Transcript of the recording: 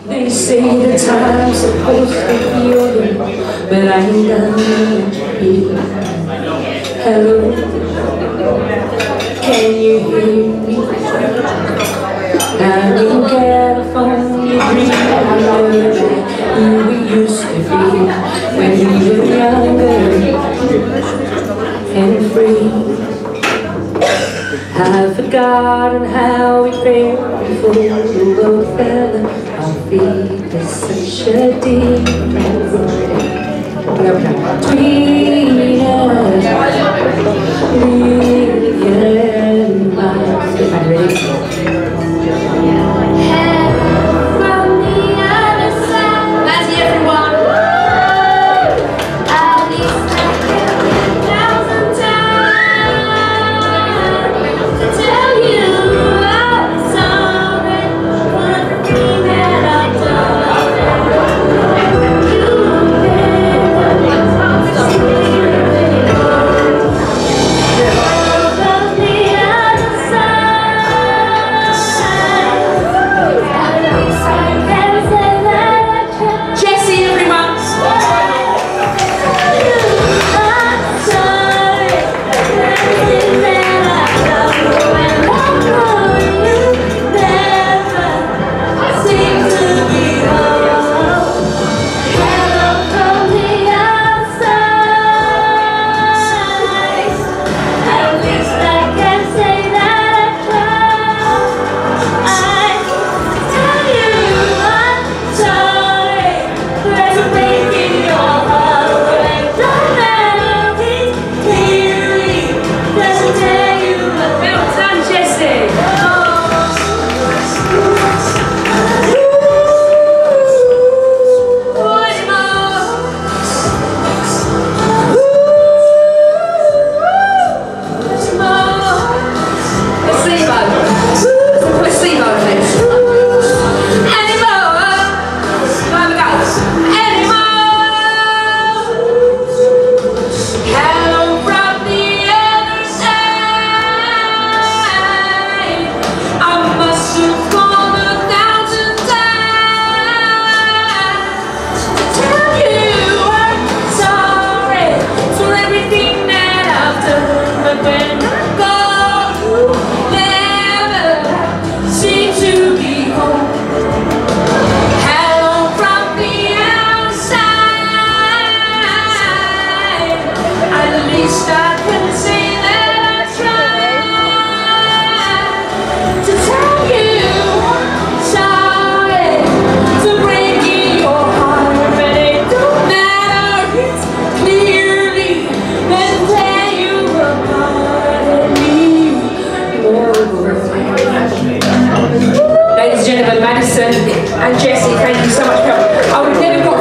They say the time's supposed to be over, but I ain't done here. Hello, can you hear me? I'm in California, dreaming of who we used to be when we were younger and free. I've forgotten how we felt before we both fell. Our feet is such a difference between us. Million miles. From the other side. Let's hear everyone. At least I can 1,000 times to tell you I'm sorry for everything that I've done. Ladies and gentlemen, Madison and Jessie, thank you so much for coming. I would have never got